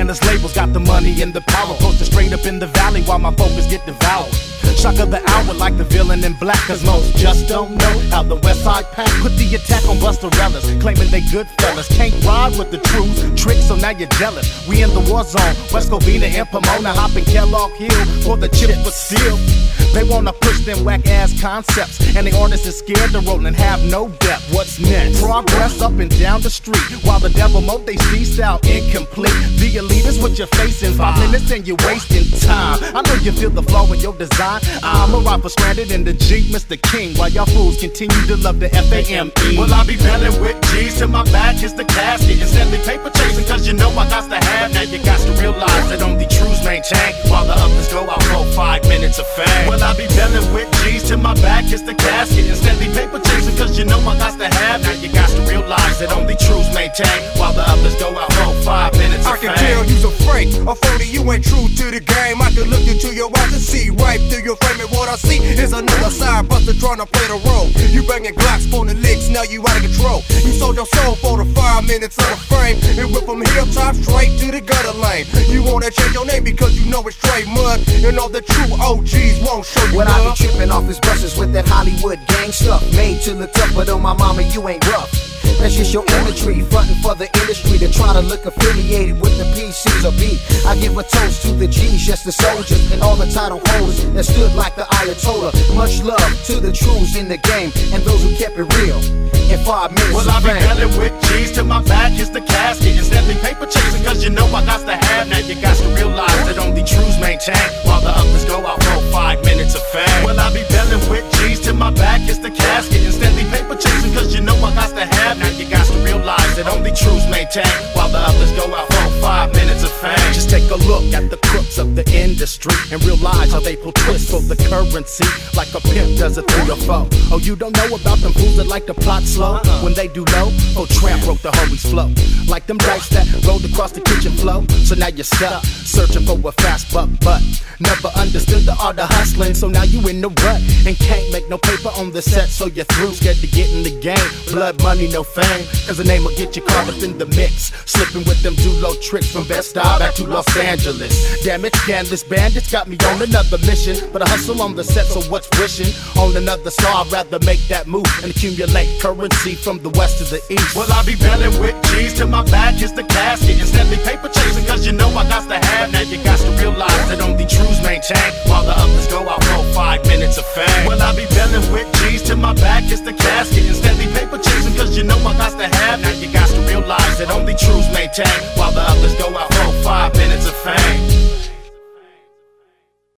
Honest labels got the money and the power. Posted straight up in the valley while my focus get devoured. Shock of the hour like the villain in black, cause most just don't know how the West Side Pack put the attack on Busterellas, claiming they good fellas. Can't ride with the truth, tricks, so now you're jealous. We in the war zone, West Covina and Pomona, hopping Kellogg Hill for the chip, but still they wanna push them whack ass concepts, and the artists is scared to roll and have no depth. What's next? Progress up and down the street, while the devil mode they see style incomplete. The elitist with your face in 5 minutes and you're wasting time. I know you feel the flaw in your design. I'm a rapper stranded in the Jeep, Mr. King, while y'all fools continue to love the F-A-M-E. Well, I be belling with G's to my back is the casket, and sending paper chasing, cause you know I got to have. Now you got to realize that only truths maintain, while the others go out for 5 minutes of fame. Well, I be belling with G's to my back is the casket, and sending paper chasing, cause you know I got to have. Now you got to realize that only truths maintain, while the others go out for 5 minutes of fame. I can tell you's a fake, a phony, you ain't true to the game. I can look into your eyes and see right through your frame, and what I see is another side buster trying to play the role. You banging Glocks, phoning licks, now you out of control. You sold your soul for the 5 minutes of the fame, and went from hilltop straight to the gutter lane. You wanna change your name because you know it's straight mud, and all the true OGs won't show you when love. I be tripping off his brushes with that Hollywood gang stuff, made to look tough, but on my mama you ain't rough. That's just your imagery, frontin' for the industry to try to look affiliated with the PCs or B. I give a toast to the G's, yes the soldiers, and all the title holders that stood like the Ayatollah. Much love to the truths in the game, and those who kept it real in 5 minutes. Well, I be belling with G's to my back is the casket, and sending paper chasing, cause you know I got to have. Now you got to realize that only truths maintain, while the others go out for 5 minutes of fame. Well, I be belling with G's to my back is the casket, and sending paper chasing, cause you know I got to have. Now you got to realize that only truths maintain, while the others go out for 5 minutes of fame. Just take a look at the crooks of the industry and realize how they pull twists for the currency, like a pimp does a 3 or 4. Oh, you don't know about them fools that like to plot slow when they do low? Oh, Tramp broke the homies flow, like them dice that rolled across the kitchen floor. So now you're stuck, searching for a fast buck, but never understood the art of hustling. So now you in the rut and can't make no paper on the set, so you're through, scared to get in the game. Blood, money, no fame, cause the name will get you caught up in the mix, slipping with them Julo tricks from Bed-Stuy back to Los Angeles. Damn it, scandalous bandits got me on another mission, but I hustle on the set, so what's wishing on another star? I'd rather make that move and accumulate currency from the west to the east. Well, I be belling with G's to my back is the casket, and sending paper chasing, cause you know I got to have. Now you got to realize that only truths maintain, while the others go out for 5 minutes of fame. Well, I be belling with G's to my back is the casket, and sending paper chasing, cause you know I got to have. Now you got to realize that only truths maintain, while the others go out for 5 minutes of fame.